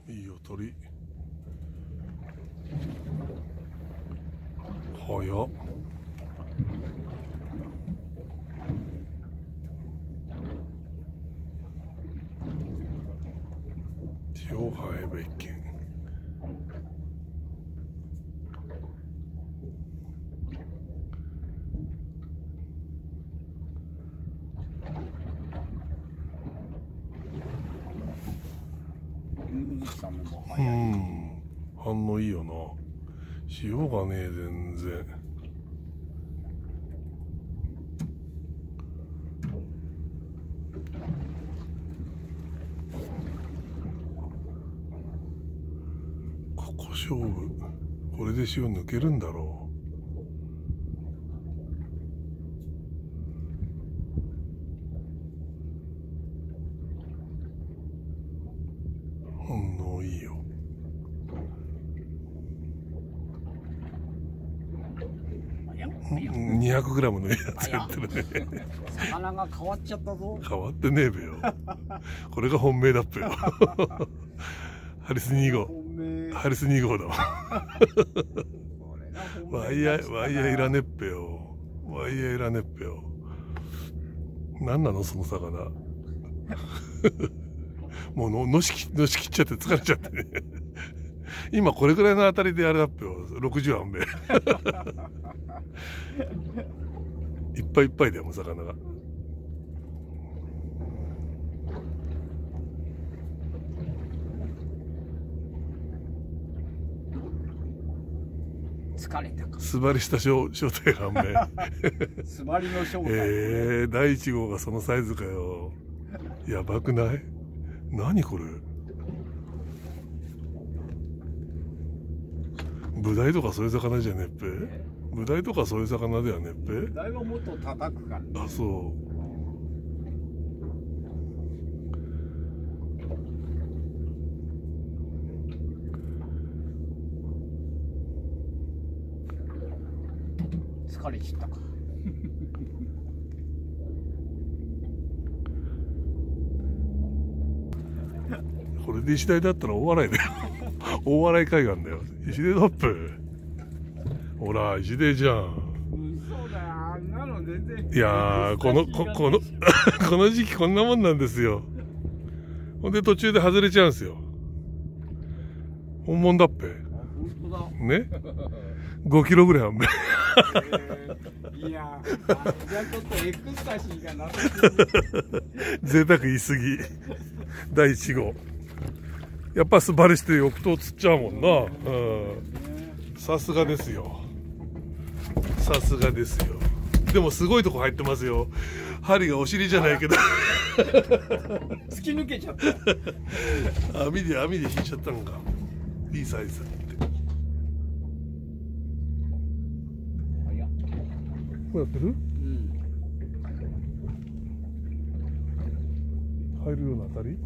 いいよ鳥。早っ。Tiohaebecken。うん、反応いいよな。塩がねえ全然。ここ勝負。これで塩抜けるんだろう。反応いいよ。200g のやつやってるね。 魚が変わっちゃったぞ。 変わってねえべよ。これが本命だっぺよ。ハリス2号。ハリス2号だわ。ワイヤーいらねっぺよ。ワイヤーいらねっぺよ。何なのその魚。もうのしきっちゃって疲れちゃってね。今これぐらいの当たりであれだっぺよ。60あんべ。いっぱいいっぱいだよ、もう魚が。 疲れたか。 素張りした正体があんべ。 素張りの正体。 第1号がそのサイズかよ。やばくない？何これ？ブダイとかそういう魚じゃねっぺ？ブダイとかそういう魚だよねっぺ？ ブダイはもっと叩くからね。 あ、そう。 疲れちったか。 これで石鯛だったら大笑いだよ。大笑い海岸だよ。石鯛だっぺ。ほら石鯛じゃん。 嘘だよ、あんなの全然。 いやーこの時期こんなもんなんですよ。ほんで途中で外れちゃうんですよ。本物だっぺ。 本当だ。 ね。5キロぐらいあんべ。 いや、じゃあちょっとエクスタシーがなさすぎ。 贅沢言い過ぎ。第1号。やっぱ素張りして翌頭釣っちゃうもんな。うん。さすがですよ。さすがですよ。でもすごいとこ入ってますよ。針がお尻じゃないけど。 突き抜けちゃった。 網で引いちゃったのか。いいサイズって。こうやってる？うん。入るような当たり？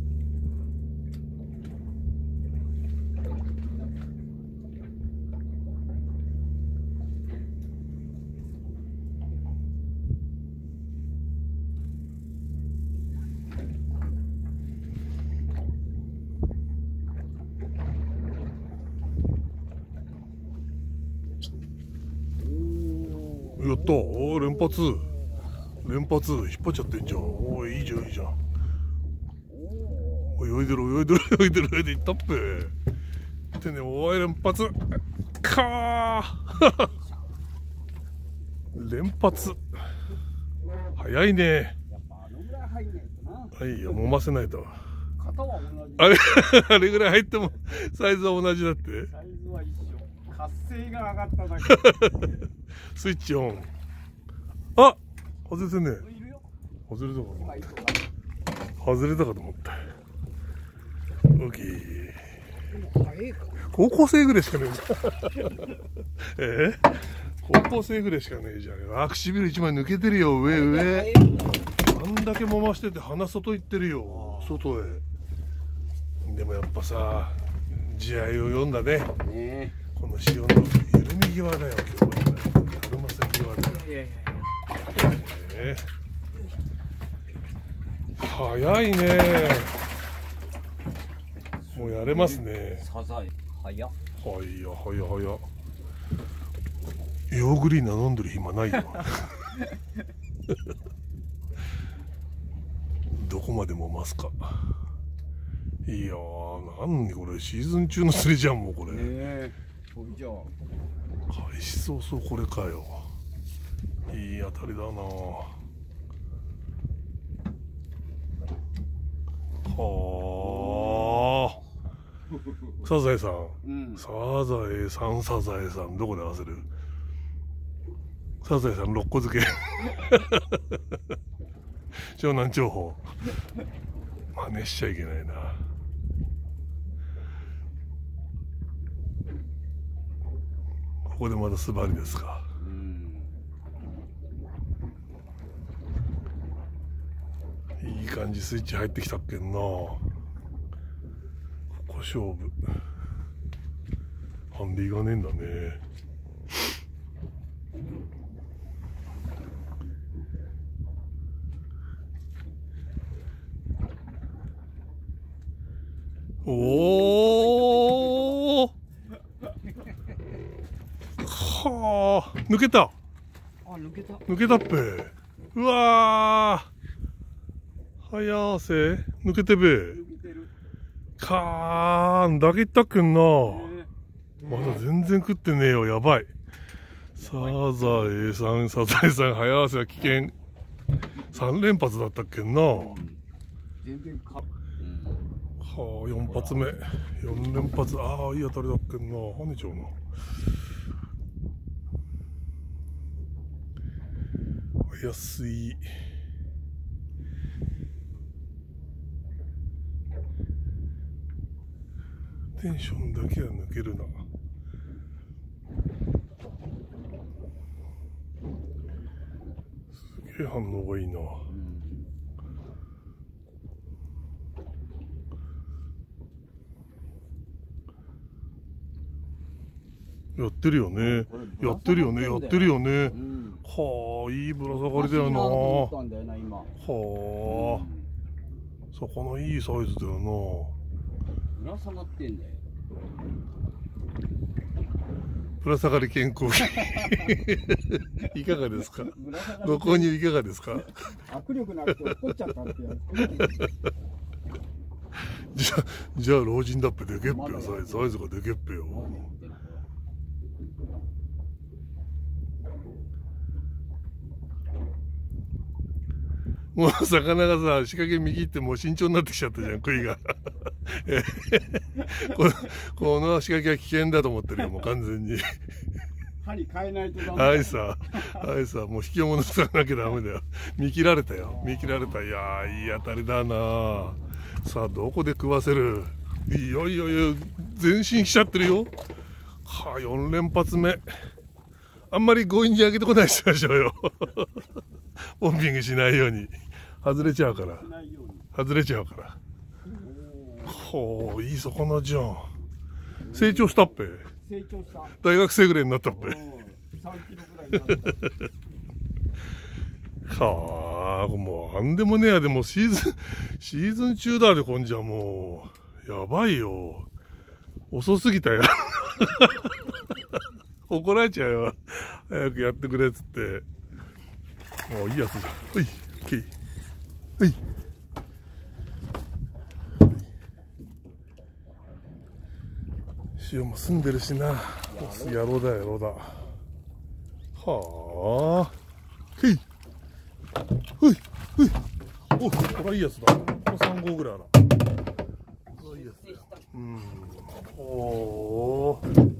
やったー、連発引っ張っちゃってんじゃん。おー、いいじゃんいいじゃん。泳いでるいったっぺ。ってね、おい連発かー。連発早いね。はいよ、揉ませないと。 型は同じ。 あれぐらい入ってもサイズは同じだって。 サイズは一緒。活性が上がっただけ。 スイッチオン。あ、外れてね。外れたかと思った。外れたかと思った。オッケー。高校生ぐらいしかねえ。高校生ぐらいしかねえじゃん。あ、唇一枚抜けてるよ。上。あんだけ揉ましてて鼻外行ってるよ。外へ。でもやっぱさ、地合いを読んだね。この潮の緩み際だよ。今日は春まさ際だよ。早いね。 もうやれますね。 サザエ早っ。 はいやはいやはいや。ヨーグリーナ飲んでる暇ないよ。どこまでもますか。いやー、なんでこれシーズン中の釣りじゃん、もうこれ。 ねえ。それじゃあ。 開始早々これかよ。いい当たりだな。はあ。サザエさん、 うん。 サザエさん、サザエさん、どこで合わせる？サザエさん6個漬け。湘南情報。真似しちゃいけないな。ここでまだ素張りですか。 うん。 いい感じスイッチ入ってきたっけんな。ここ勝負。ハンディがねえんだね。おお。はあ、抜けた。 あ、抜けた。 抜けたっぺ。うわー。早せ。抜けてべ。 抜けてる。 かーんだけいったっけんな。 ねまだ全然食ってねえよ。やばい。サザエさん、サザエさん、早合わせは危険。3連発だったっけんな。は全然か。 あ、4発目。4連発。ああ、いい当たりだっけんな。跳ねちゃうな。安い。テンションだけは抜けるな。すげえ反応がいいな。やってるよね。やってるよね。やってるよね。 うん。 はあ、いいぶら下がりだよな。 思ったんだよな今。 はあ、魚いいサイズだよぶら下がってんだよ。 な。ぶら下がり健康器。いかがですか。 ぶら下がりご購入いかがですか。 握力なくて落っこっちゃったってやじゃあ老人だっぺでけっぺよ。サイズがでけっぺよ。もう魚がさ、仕掛け右ってもう慎重になってきちゃったじゃん、杭が。この仕掛けは危険だと思ってるよ、もう完全に。 針変えないとダメ。 はいさ、もう引き物さなきゃダメだよ。見切られたよ、見切られた。いやー、いい当たりだな。さあ、どこで食わせる。いやいやいや、前進しちゃってるよ。はあ、4連発目。あんまり強引に上げてこないしましょうよ。ポンピングしないように。外れちゃうから。外れちゃうから。ほう、いい魚じゃん。成長したっぺ。 成長した。 大学生ぐらいになったっぺ。 3キロぐらいになった。 はあ、もうなんでもねえや。でもシーズン中だで、こんじゃもう。やばいよ。遅すぎたよ。怒られちゃうよ。早くやってくれっつって。もういいやつだ。はい、OK。はい。塩も澄んでるしな。野郎だ、野郎だ。はあ。はい。はい。はい。お、これはいいやつだ。これ3号ぐらいあら。これはいいやつだよ。うん。おお。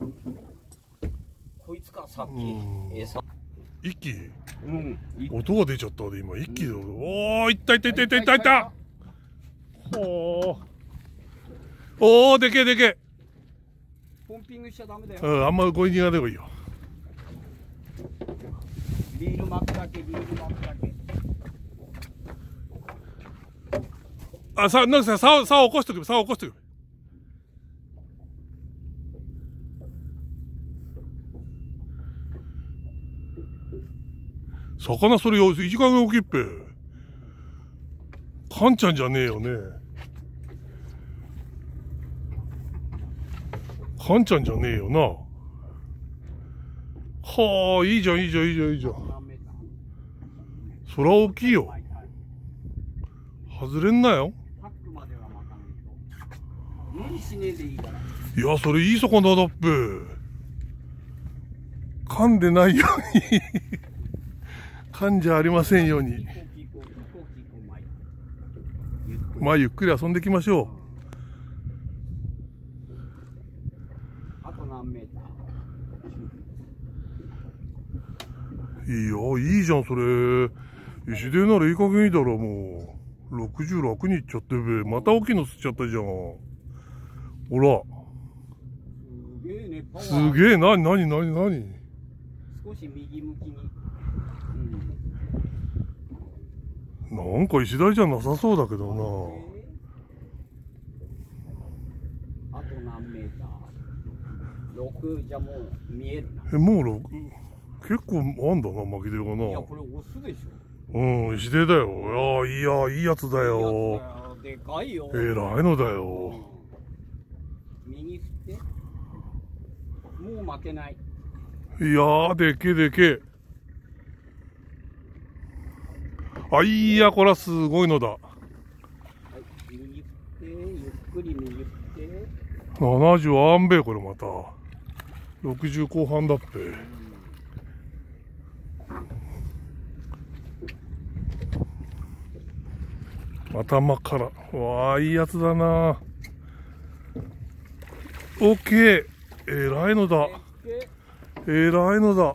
こいつか、さっき。餌。 一気。 うん。 音が出ちゃったで、今一気で。おお、いったいったいったいったいったいった。ほー。おお、でけえでけえ。 ポンピングしちゃダメだよ。 うん、あんま強引にやればいいよ。 ビール巻くだけ、ビール巻くだけ。 あ、なんかさ、竿起こしとく、竿起こしとく。魚それよ、1時間大きいっぺ。カンちゃんじゃねえよね。 カンちゃんじゃねえよな。はあ、いいじゃん、いいじゃん、いいじゃん、いいじゃん。 何メーター？ そら大きいよ。 はいはい。 外れんなよ。 タックまでは巻かないと。無理しねえでいいから。 いや、それいい魚だっぺ。噛んでないように。噛んじゃありませんように。まあ、ゆっくり遊んできましょあと何メーター？ う。いいよ、いいじゃん、それ。石手ならいい加減いいだろ、もう。60楽にいっちゃってべ。また大きいの釣っちゃったじゃん。ほら。 すげえね、パワー。 すげえ、なになになになに。 少し右向きに。 なんか石鯛じゃなさそうだけどな。あと何メーター？6じゃもう見えるな。 もう結構あんだな、巻き手がな。 いや、これオスでしょ。 うん、石手だよ。いや、いいやつだよ。 でかいよ。 えらいのだよ。 右振って。もう負けない。 いやー、でけでけ。あ、いや、これはすごいのだ。 はい、右振って、ゆっくり右振って。 70あんべえ、これまた。60後半だっぺ。頭から。わあ、いいやつだな。オッケー。えらいのだ。えらいのだ。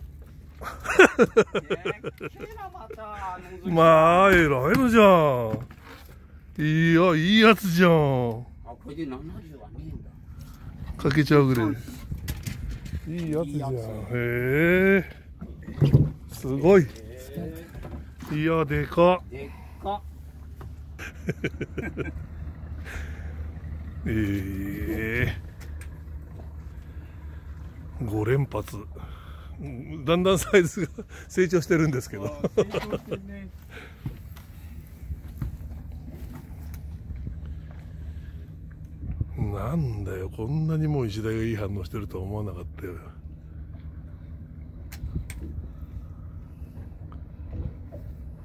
まあ、えらいのじゃん。いや、いいやつじゃん。 あ、これで70はねえんだ。 かけちゃうぐらい。いいやつじゃん。へえ。すごい。いや、でか。 でっか。 5連発。だんだんサイズが成長してるんですけど。なんだよ、こんなにもう石鯛がいい反応してるとは思わなかったよ。